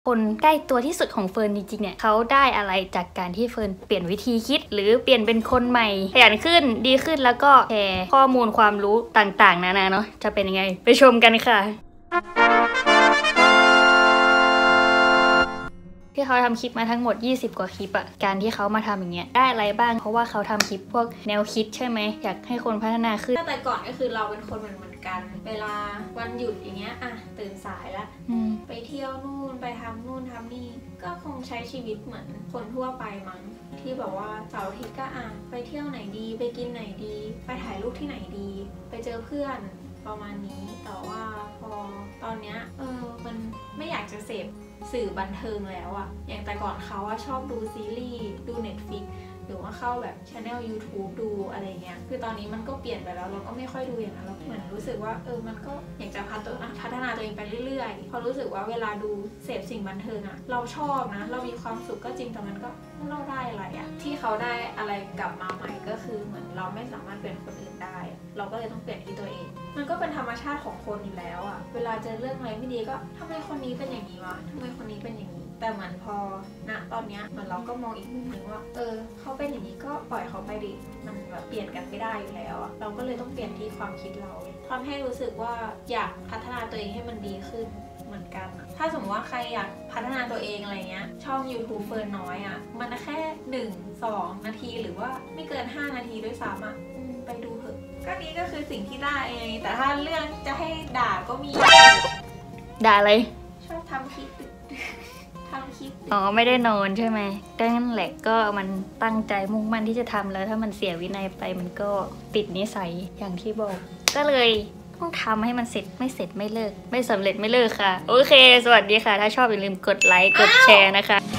คนใกล้ตัวที่สุดของเฟิร์นจริงๆเนี่ยเขาได้อะไรจากการที่เฟิร์นเปลี่ยนวิธีคิดหรือเปลี่ยนเป็นคนใหม่ขยันขึ้นดีขึ้นแล้วก็แชร์ข้อมูลความรู้ต่างๆนานาเนาะจะเป็นยังไงไปชมกันค่ะที่เขาทำคลิปมาทั้งหมด20กว่าคลิปอะการที่เขามาทำอย่างเงี้ยได้อะไรบ้างเพราะว่าเขาทำคลิปพวกแนวคิดใช่ไหมอยากให้คนพัฒนาขึ้นแต่ก่อนก็คือเราเป็นคนเหมือนกันเวลาวันหยุดอย่างเงี้ยตื่นสายแล้วไปเที่ยวนู่นไปทำนู่นทำนี่ก็คงใช้ชีวิตเหมือนคนทั่วไปมั้งที่แบบว่าเสาร์อาทิตย์ก็ไปเที่ยวไหนดีไปกินไหนดีไปถ่ายรูปที่ไหนดีไปเจอเพื่อนประมาณนี้แต่ว่าพอตอนเนี้ยมันไม่อยากจะเสพสื่อบันเทิงแล้วอะอย่างแต่ก่อนเขาชอบดูซีรีส์ดู Netflix หรือว่าเข้าแบบ channel YouTube ดูอะไรเงี้ยคือตอนนี้มันก็เปลี่ยนไปแล้วเราก็ไม่ค่อยดูอย่างนั้นเราเหมือนรู้สึกว่ามันก็อยากจะพัฒนาตัวเองไปเรื่อยๆพอรู้สึกว่าเวลาดูเสพสิ่งบันเทิงอะเราชอบนะเรามีความสุขก็จริงแต่มันก็เราได้อะไรอะที่เขาได้อะไรกลับมาใหม่ก็คือเหมือนเราไม่สามารถเป็นคนอื่นได้เราก็เลยต้องเปลี่ยนที่ตัวเองมันก็เป็นธรรมชาติของคนอยู่แล้วอะเวลาเจอเรื่องอะไรไม่ดีก็ทำไมคนนี้เป็นอย่างนี้วะทำไมคนนี้เป็นอย่างนี้แต่เหมือนพอตอนนี้เหมือนเราก็มองอีกมุมนึงว่าเขาเป็นอย่างนี้ก็ปล่อยเขาไปดิมันแบบเปลี่ยนกันไม่ได้อยู่แล้วอะเราก็เลยต้องเปลี่ยนที่ความคิดเราทำให้รู้สึกว่าอยากพัฒนาตัวเองให้มันดีขึ้นเหมือนกันถ้าสมมติว่าใครอยากพัฒนาตัวเองอะไรเงี้ยช่อง YouTube เฟิร์นน้อยมันแค่1-2 นาทีหรือว่าไม่เกิน5 นาทีด้วยซ้ำไปดูเถอะก็นี้ก็คือสิ่งที่ได้ไงแต่ถ้าเรื่องจะให้ด่าก็มีด่าอะไรชอบทำคลิปไม่ได้นอนใช่ไหมก็งั้นแหละก็มันตั้งใจมุ่งมั่นที่จะทำแล้วถ้ามันเสียวินัยไปมันก็ติดนิสัยอย่างที่บอกก็เลยต้องทำให้มันเสร็จไม่เลิกไม่สำเร็จไม่เลิกค่ะโอเคสวัสดีค่ะถ้าชอบอย่าลืมกดไลค์กดแชร์นะคะ